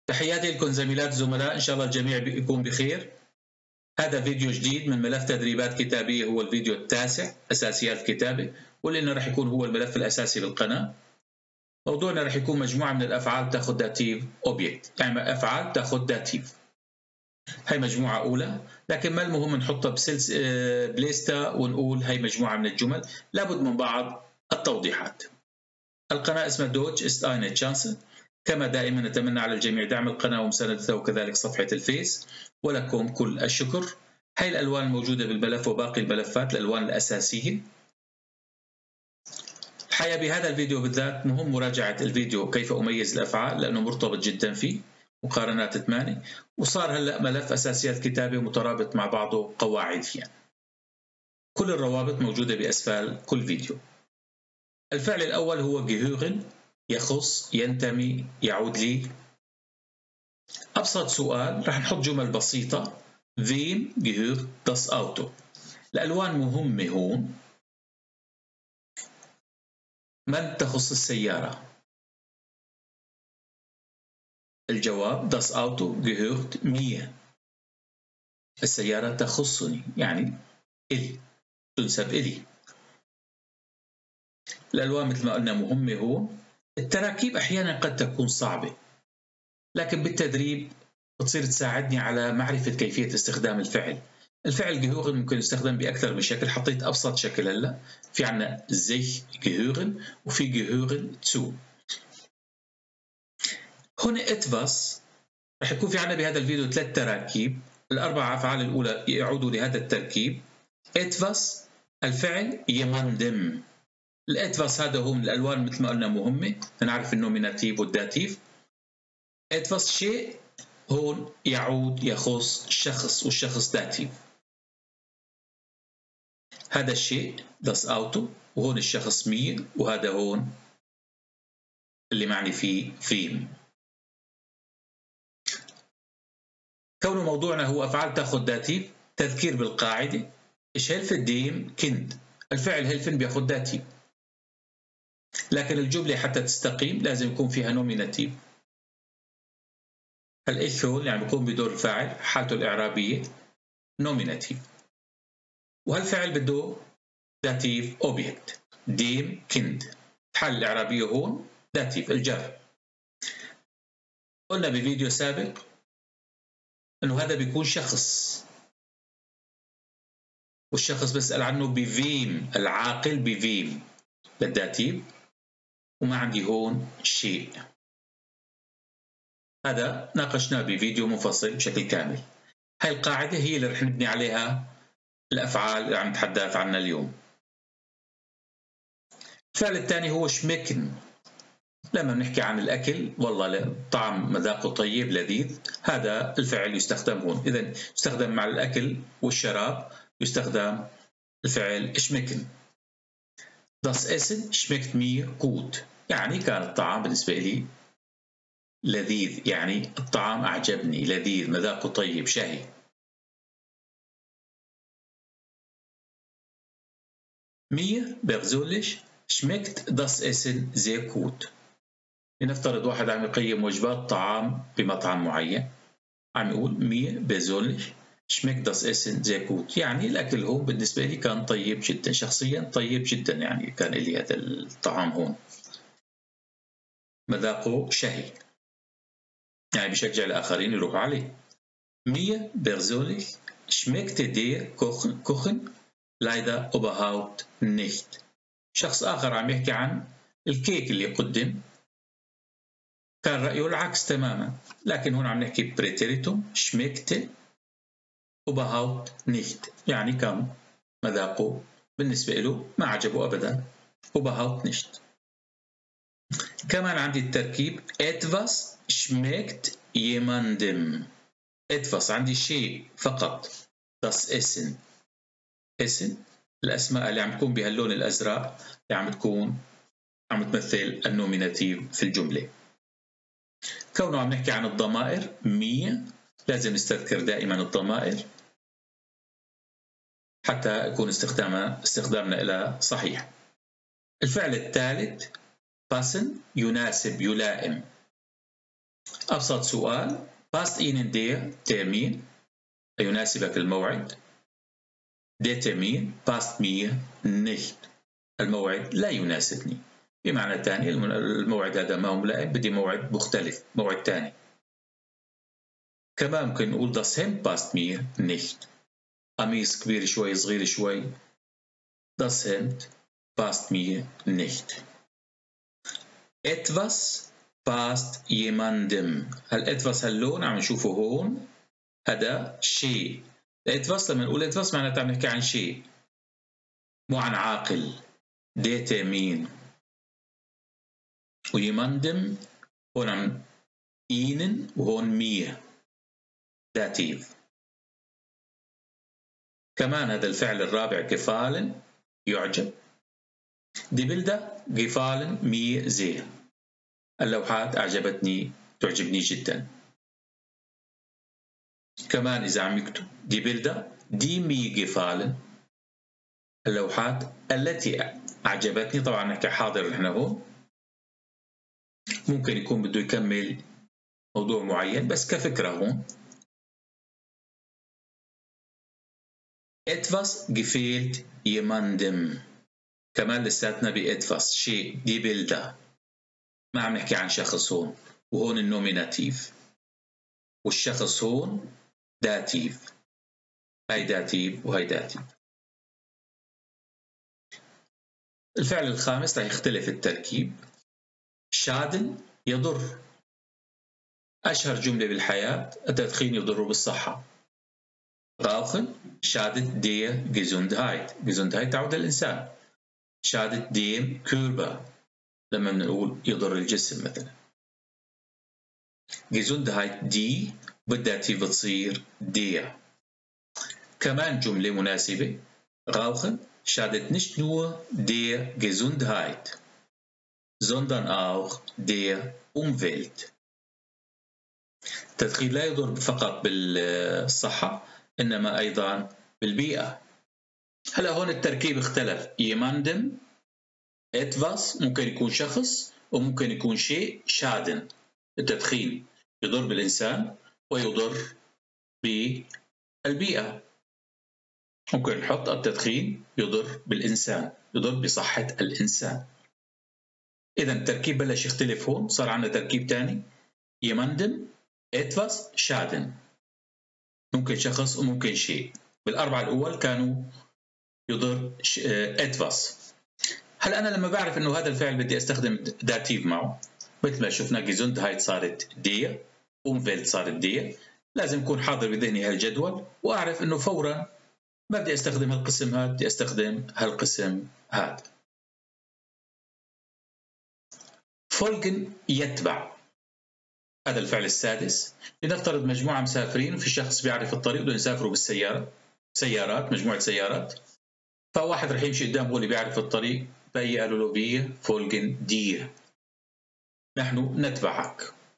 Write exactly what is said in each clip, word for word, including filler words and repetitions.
تحياتي لكم زميلات وزملاء، إن شاء الله الجميع يكون بخير. هذا فيديو جديد من ملف تدريبات كتابية، هو الفيديو التاسع، أساسيات الكتابة، واللي راح يكون هو الملف الأساسي للقناة. موضوعنا راح يكون مجموعة من الأفعال تأخذ داتيف أوبجكت، يعني أفعال تأخذ داتيف. هي مجموعة أولى، لكن ما المهم نحطها بسلس بليستا ونقول هي مجموعة من الجمل، لابد من بعض التوضيحات. القناة اسمها دوتش ist eine Chance. كما دائما نتمنى على الجميع دعم القناة ومساندتها، وكذلك صفحة الفيس، ولكم كل الشكر. هاي الألوان الموجودة بالملف وباقي الملفات الألوان الأساسية. الحقيقة بهذا الفيديو بالذات مهم مراجعة الفيديو كيف أميز الأفعال، لأنه مرتبط جدا فيه مقارنات ثمانية، وصار هلأ ملف أساسيات كتابة مترابط مع بعضه قواعديا. كل الروابط موجودة بأسفل كل فيديو. الفعل الأول هو gehören، يخص، ينتمي، يعود لي. أبسط سؤال رح نحط جمل بسيطة. Wem gehört das Auto؟ الألوان مهمة هون. من تخص السيارة؟ الجواب das Auto gehört mir. السيارة تخصني، يعني إلي، تنسب إلي. الألوان مثل ما قلنا مهمة هون. التراكيب أحيانا قد تكون صعبة، لكن بالتدريب بتصير تساعدني على معرفة كيفية استخدام الفعل. الفعل gehören ممكن يستخدم بأكثر من شكل، حطيت أبسط شكل هلا. في عنا sich gehören وفي gehören zu. هنا etwas رح يكون في عنا بهذا الفيديو ثلاث تراكيب. الأربع أفعال الأولى يعودوا لهذا التركيب. etwas الفعل jemandem. الاتفاس هذا هو من الألوان مثل ما قلنا مهمة، نعرف النوميناتيف والداتيف. etwas شيء هون يعود يخص شخص، والشخص داتيف. هذا الشيء das Auto، وهون الشخص مير، وهذا هون اللي معني فيه فيم. كون موضوعنا هو أفعال تأخذ داتيف، تذكير بالقاعدة. إيش هيلفن ديم كند، الفعل هيلفن بياخذ داتيف، لكن الجملة حتى تستقيم لازم يكون فيها نوميناتيف. الإيش هون يعني بيكون بدور الفاعل، حالته الإعرابية نوميناتيف، وهالفعل بده داتيف أوبجكت ديم كند. الحالة الإعرابية هون داتيف الجر. قلنا بفيديو سابق إنه هذا بيكون شخص، والشخص بسأل عنه بفيم، العاقل بفيم للداتيف، وما عندي هون شيء. هذا ناقشناه بفيديو منفصل بشكل كامل. هاي القاعدة هي اللي رح نبني عليها الأفعال اللي عم نتحدث عنها اليوم. الفعل الثاني هو شميكن. لما بنحكي عن الأكل، والله طعم مذاقه طيب لذيذ، هذا الفعل يستخدم هون. إذا يستخدم مع الأكل والشراب، يستخدم الفعل شميكن. Das Essen schmeckt mir gut، يعني كان الطعام بالنسبة لي لذيذ، يعني الطعام أعجبني، لذيذ، مذاقه طيب، شهي. Mir persönlich schmeckt das Essen sehr gut. لنفترض واحد عم يقيم وجبات طعام بمطعم معين، عم يقول mir persönlich schmeckt das Essen sehr gut، يعني الأكل هون بالنسبة لي كان طيب جدا، شخصيا طيب جدا، يعني كان لي هذا الطعام هون مذاقه شهي، يعني بشجع الآخرين يروحوا عليه. Mir persönlich schmeckt der Kochen, Kochen leider überhaupt nicht. شخص آخر عم يحكي عن الكيك اللي قدم، كان رأيه العكس تماما، لكن هون عم نحكي بريتيريتوم schmeckte überhaupt nicht، يعني كان مذاقه بالنسبة له ما عجبه أبدا، überhaupt nicht. كمان عندي التركيب etwas schmeckt jemandem. etwas عندي شيء فقط، das Essen. Essen الأسماء اللي عم تكون بهاللون الأزرق اللي عم تكون عم تمثل النوميناتيف في الجملة. كونه عم نحكي عن الضمائر، مية لازم نستذكر دائما الضمائر حتى يكون استخدامنا استخدامنا لها صحيح. الفعل الثالث passen، يناسب، يلائم. أبسط سؤال: passt Ihnen der Termin؟ أيناسبك الموعد؟ Der Termin passt mir nicht. الموعد لا يناسبني. بمعنى ثاني الموعد هذا ما هو ملائم، بدي موعد مختلف، موعد ثاني. كمان ممكن نقول das Hemd passt mir nicht. قميص كبير شوي صغير شوي. Das Hemd passt mir nicht. Etwas passt jemandem. هل etwas هاللون عم نشوفه هون؟ هذا شيء. etwas لما نقول etwas معناتها عم نحكي عن شيء، مو عن عاقل. der Termin. وجيماندم هون عم ihnen وهون mir. dativ. كمان هذا الفعل الرابع gefallen يعجب. die Bilder gefallen mir sehr. اللوحات أعجبتني، تعجبني جدا. كمان إذا عم يكتب die Bilder die mir gefallen، اللوحات التي أعجبتني. طبعا نحكي حاضر نحن هون، ممكن يكون بده يكمل موضوع معين بس كفكرة هون. etwas gefällt jemandem. كمان لساتنا ب etwas شيء. die Bilder ما عم نحكي عن شخص هون، وهون النوميناتيف، والشخص هون داتيف. هاي داتيف وهي داتيف. الفعل الخامس رح يختلف التركيب. شادن يضر. أشهر جملة بالحياة: التدخين يضر بالصحة. Rauchen schadet der Gesundheit. Gesundheit تعود للإنسان. schadet dem Körper لما بنقول يضر الجسم مثلا. Gesundheit die بالداتيف بتصير der. كمان جملة مناسبة: Rauchen schadet nicht nur der Gesundheit, sondern auch der Umwelt. التدخين لا يضر فقط بالصحة إنما أيضا بالبيئة. هلا هون التركيب اختلف. jemandem etwas ممكن يكون شخص وممكن يكون شيء. شادن التدخين يضر بالإنسان ويضر بالبيئة. ممكن نحط التدخين يضر بالإنسان، يضر بصحة الإنسان. إذا التركيب بلش يختلف هون، صار عندنا تركيب ثاني: jemandem etwas schaden. ممكن شخص وممكن شيء. بالأربعة الأول كانوا يضر etwas. هلا أنا لما بعرف إنه هذا الفعل بدي أستخدم داتيف معه، مثل ما شفنا Gesundheit صارت der، Umwelt صارت der، لازم يكون حاضر بذهني هالجدول وأعرف إنه فورا ما بدي أستخدم هالقسم هذا، بدي أستخدم هالقسم هذا. folgen يتبع. هذا الفعل السادس. لنفترض مجموعة مسافرين وفي شخص بيعرف الطريق بدهم يسافروا بالسيارة، سيارات، مجموعة سيارات، فواحد رح يمشي قدام هو اللي بيعرف الطريق، فهي قالوا له wir folgen dir. نحن نتبعك.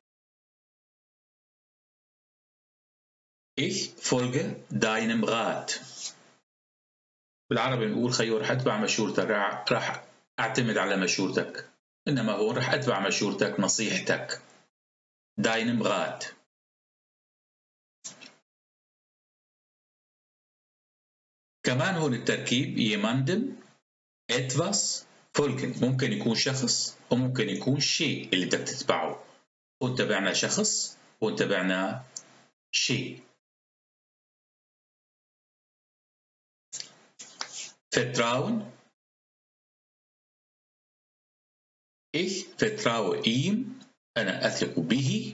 ich folge deinem Rat. بالعربي بنقول خيو رح أتبع مشورتك، رح أعتمد على مشورتك، إنما هون رح أتبع مشورتك، نصيحتك. deinem Rat. كمان هون التركيب jemandem etwas folgen. ممكن يكون شخص وممكن يكون شيء اللي بدك تتبعه. هون تبعنا شخص وهون تبعنا شيء. vertrauen. ich vertraue ihm. أنا أثق به.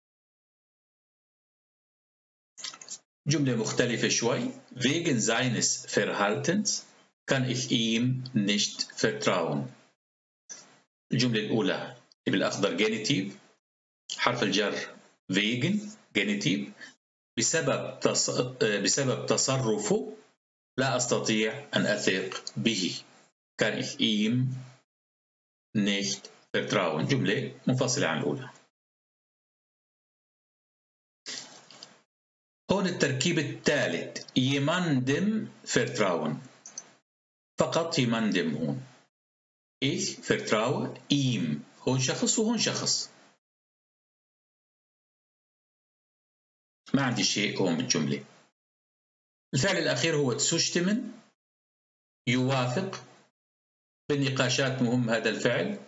جملة مختلفة شوي: wegen seines Verhaltens kann ich ihm nicht vertrauen. الجملة الأولى بالأخضر جينيتيف، حرف الجر wegen جينيتيف، بسبب تص... بسبب تصرفه لا أستطيع أن أثق به. kann ich ihm nicht vertrauen. جملة منفصلة عن الأولى. هون التركيب الثالث jemandem vertrauen. فقط jemandem هون. ich vertraue ihm. هون شخص وهون شخص. ما عندي شيء هون بالجملة. الفعل الأخير هو تسوشتمن، يوافق. بالنقاشات مهم هذا الفعل،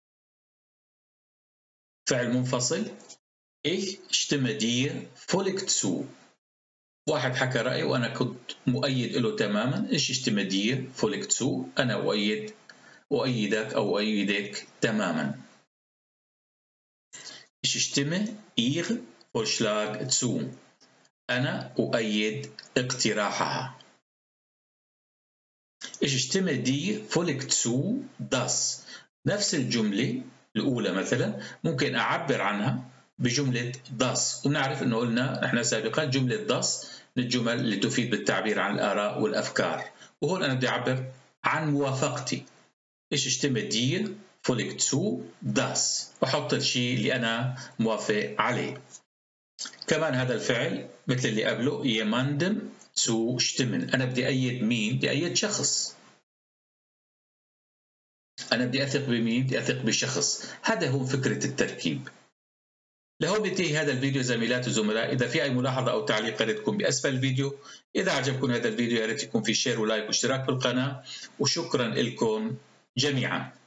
فعل منفصل. Ich stimme dir folgt zu. واحد حكى رأي وأنا كنت مؤيد له تماما. Ich stimme dir folgt zu. أنا أؤيد أؤيدك أو أؤيدك تماما. Ich stimme ihr Vorschlag zu. أنا أؤيد اقتراحها. Ich stimme dir folgt zu dass. نفس الجملة الأولى مثلا ممكن أعبر عنها بجملة das، ونعرف أنه قلنا إحنا سابقا جملة das من الجمل اللي تفيد بالتعبير عن الآراء والأفكار، وهون أنا بدي أعبر عن موافقتي. Ich stimme dir folgt zu dass، وأحط الشيء اللي أنا موافق عليه. كمان هذا الفعل مثل اللي قبله jemandem zustimmen. أنا بدي أيد مين؟ بدي أيد شخص. أنا بدي أثق بمين؟ بدي أثق بشخص. هذا هو فكرة التركيب. لهون بينتهي هذا الفيديو زميلات وزملاء. إذا في أي ملاحظة أو تعليق يا ريت تكون بأسفل الفيديو. إذا عجبكم هذا الفيديو يا ريت يكون في شير ولايك واشتراك بالقناة، وشكرا لكم جميعا.